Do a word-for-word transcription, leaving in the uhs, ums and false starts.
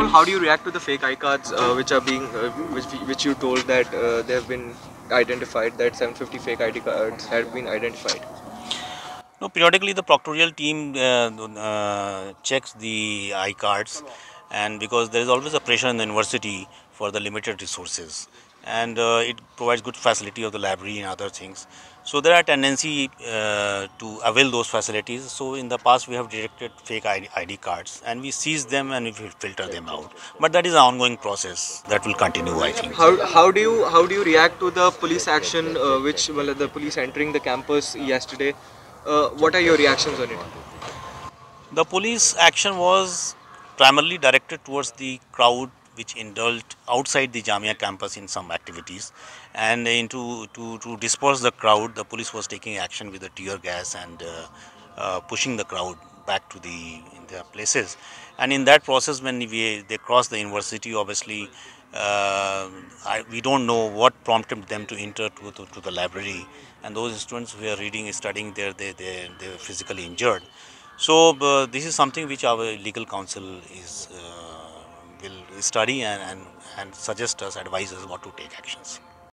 how do you react to the fake I cards uh, which are being, uh, which which you told that uh, they have been identified, that seven hundred fifty fake I D cards have been identified? No, periodically the proctorial team uh, uh, checks the I cards, and because there is always a pressure in the university for the limited resources, and uh, it provides good facility of the library and other things. So there are tendency uh, to avail those facilities. So in the past we have detected fake I D cards, and we seize them and we will filter them out. But that is an ongoing process that will continue, I think. How, how do you how do you react to the police action, uh, which well, the police entering the campus yesterday? Uh, what are your reactions on it? The police action was primarily directed towards the crowd which indulged outside the Jamia campus in some activities, and into to, to disperse the crowd, the police was taking action with the tear gas and uh, uh, pushing the crowd back to the in their places. And in that process, when we they crossed the university, obviously uh, I, we don't know what prompted them to enter to, to, to the library, and those students who are reading studying there, they, they, they were physically injured. So uh, this is something which our legal counsel is uh, will study and, and, and suggest us, advise us what to take actions.